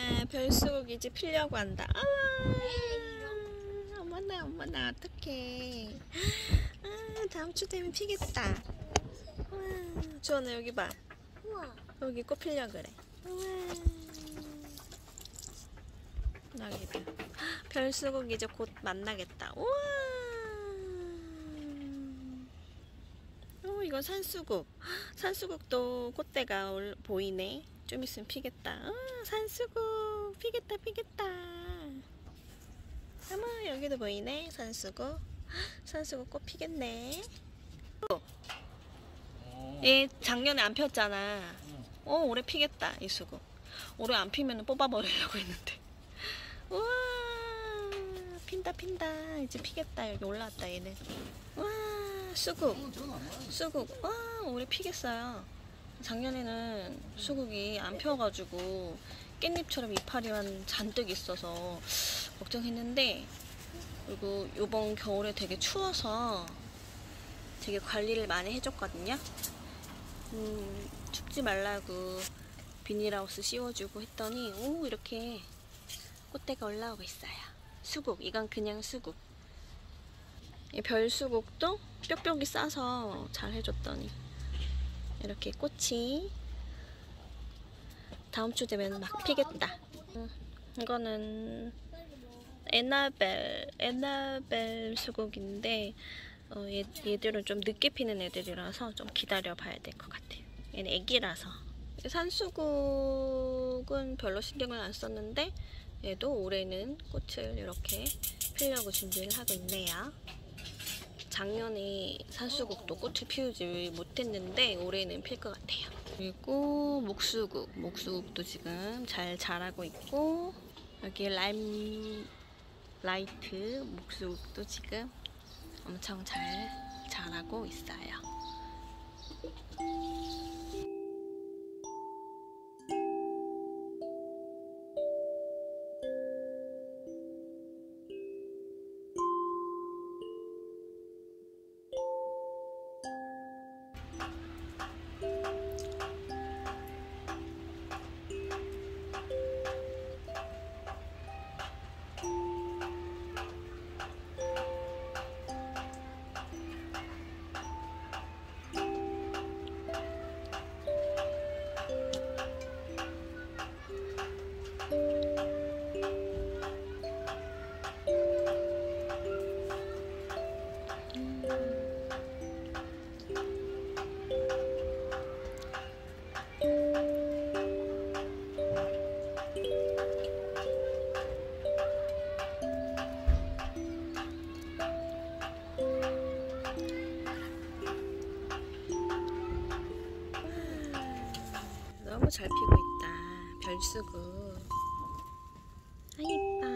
별수국 이제 피려고 한다. 어머나 어떡해. 다음 주 되면 피겠다. 주원아 여기 봐. 우와. 여기 꽃 피려 그래. 여기 봐. 별수국 이제 곧 만나겠다. 우와. 이건 산수국. 산수국도 꽃대가 보이네. 좀 있으면 피겠다. 산수국 피겠다. 어머 여기도 보이네. 산수국. 산수국 꽃 피겠네. 얘 작년에 안 폈잖아. 올해 피겠다 이 수국. 올해 안 피면 뽑아버리려고 했는데. 우와 핀다. 이제 피겠다. 여기 올라왔다 얘는. 우와 수국. 와 올해 피겠어요. 작년에는 수국이 안 펴가지고 깻잎처럼 이파리만 잔뜩 있어서 걱정했는데, 그리고 요번 겨울에 되게 추워서 되게 관리를 많이 해줬거든요. 춥지 말라고 비닐하우스 씌워주고 했더니 이렇게 꽃대가 올라오고 있어요. 수국. 이건 그냥 수국. 이 별수국도 뾱뾱이 싸서 잘 해줬더니 이렇게 꽃이 다음 주 되면 막 피겠다. 이거는 에나벨 수국인데 얘들은 좀 늦게 피는 애들이라서 좀 기다려 봐야 될 것 같아요. 얘는 애기라서. 산수국은 별로 신경을 안 썼는데 얘도 올해는 꽃을 이렇게 피려고 준비를 하고 있네요. 작년에 산수국도 꽃을 피우지 못했는데 올해는 필 것 같아요. 그리고 목수국도 지금 잘 자라고 있고, 여기 라이트 목수국도 지금 엄청 잘 자라고 있어요. 너무 잘 피고 있다. 별수국. 아 이뻐.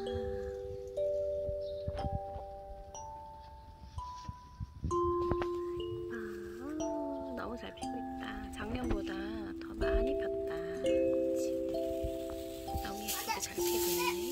너무 잘 피고 있다. 작년보다 더 많이 폈다. 그치? 너무 예쁘게 잘 피고 있네.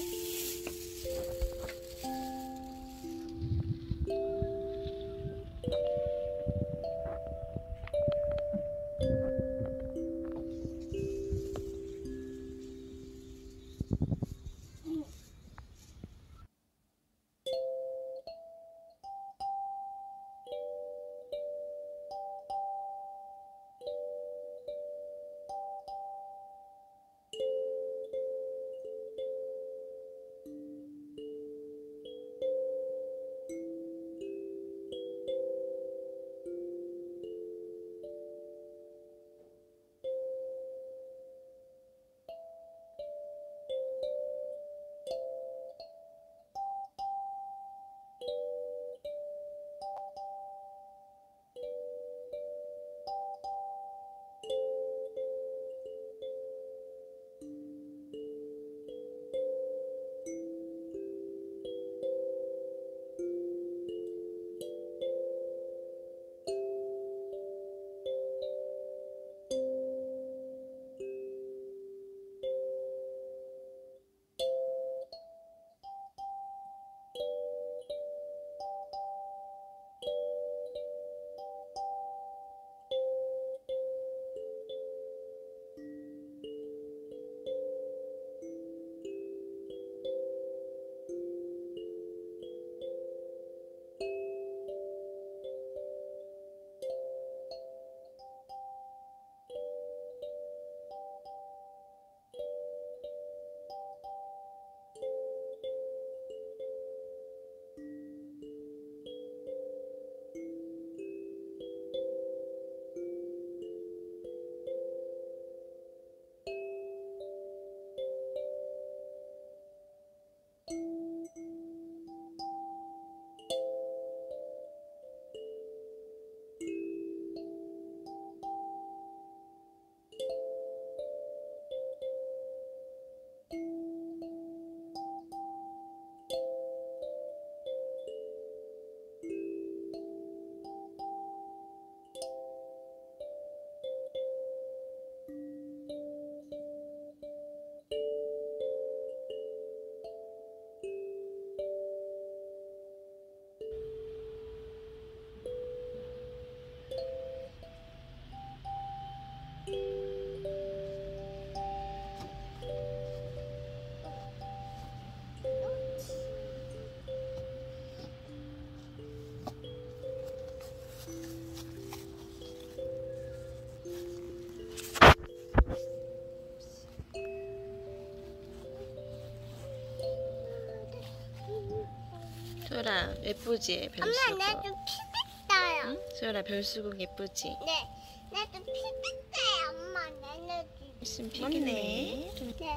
예쁘지? 엄마 별수국. 나도 피했어요. 응? 소율아 별수국 예쁘지? 네. 나도 피했어요. 엄마 나도. 있으면 피겠네. 네.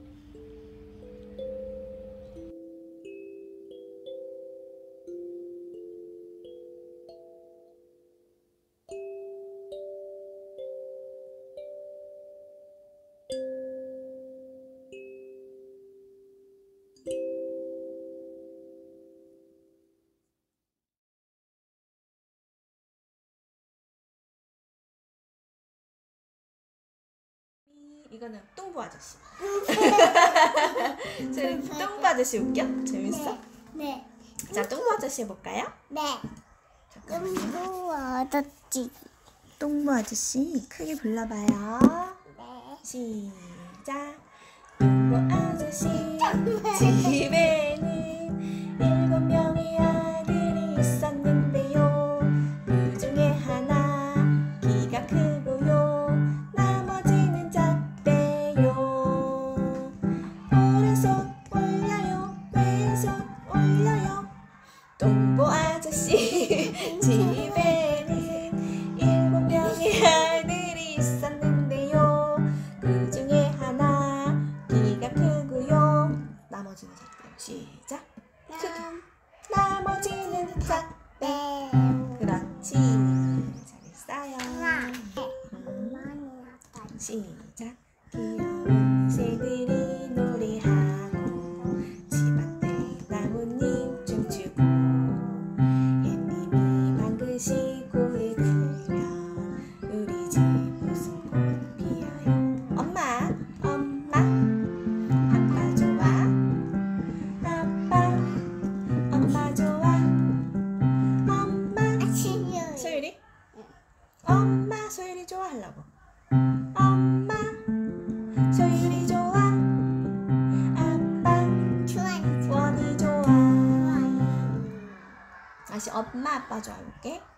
이거는 똥부 아저씨. 저희 똥부 아저씨 웃겨? 재밌어? 네. 자, 똥부 아저씨 해볼까요? 네. 잠깐만요. 좀 얻었지. 똥부 아저씨 크게 불러봐요. 네. 시작. 똥부 아저씨 집에는 7명의 아들이 있었는데요. 그 중에 하나 키가 크고요. 나머지는 작대요. 오른손 올려요. 왼손 올려요. 똥보 아저씨 집에는 7명의 아들이 있었는데요. 그 중에 하나 키가 크고요. 나머지는 작대요. 시작. 나머지는 작대. 그렇지. 잘했어요. 시작. 귀여운 새들이 노래하고 집앞에 나뭇잎 춤추고 햇님이 방긋이 고개 들면 우리 집 무슨 꽃 피어요. 엄마 아빠 좋아. 아빠 엄마 좋아. 엄마 소율이? 엄마 소율이 좋아하려고. 엄마 소율이 좋아. 아빠 원이 좋아. 다시 엄마 아빠 좋아해볼게.